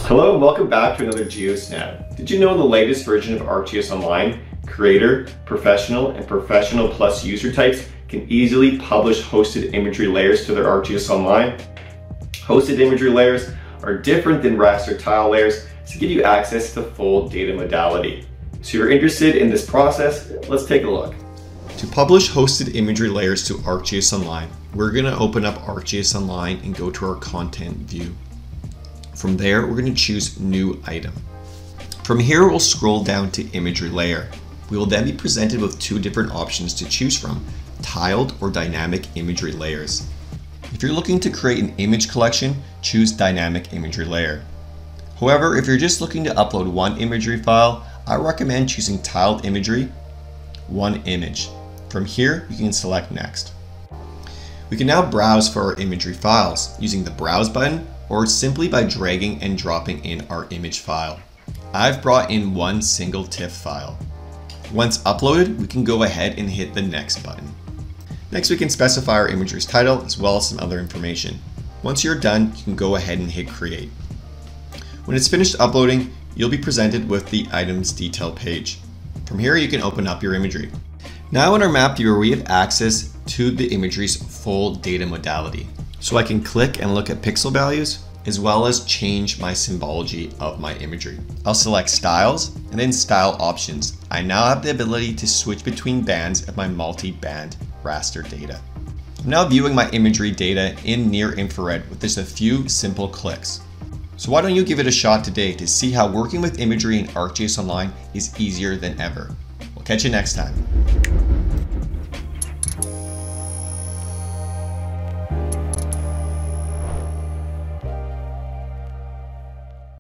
Hello and welcome back to another GeoSnap. Did you know in the latest version of ArcGIS Online, Creator, Professional, and Professional Plus user types can easily publish hosted imagery layers to their ArcGIS Online? Hosted imagery layers are different than raster tile layers to give you access to full data modality. So if you're interested in this process, let's take a look. To publish hosted imagery layers to ArcGIS Online, we're going to open up ArcGIS Online and go to our content view. From there, we're going to choose New Item. From here, we'll scroll down to Imagery Layer. We will then be presented with two different options to choose from, tiled or dynamic imagery layers. If you're looking to create an image collection, choose Dynamic Imagery Layer. However, if you're just looking to upload one imagery file, I recommend choosing Tiled Imagery, One Image. From here, you can select Next. We can now browse for our imagery files using the Browse button or simply by dragging and dropping in our image file. I've brought in one single TIFF file. Once uploaded, we can go ahead and hit the Next button. Next, we can specify our imagery's title as well as some other information. Once you're done, you can go ahead and hit Create. When it's finished uploading, you'll be presented with the Items Detail page. From here, you can open up your imagery. Now in our map viewer, we have access to the imagery's full data modality. So I can click and look at pixel values, as well as change my symbology of my imagery. I'll select Styles and then Style Options. I now have the ability to switch between bands of my multi-band raster data. I'm now viewing my imagery data in near infrared with just a few simple clicks. So why don't you give it a shot today to see how working with imagery in ArcGIS Online is easier than ever. We'll catch you next time.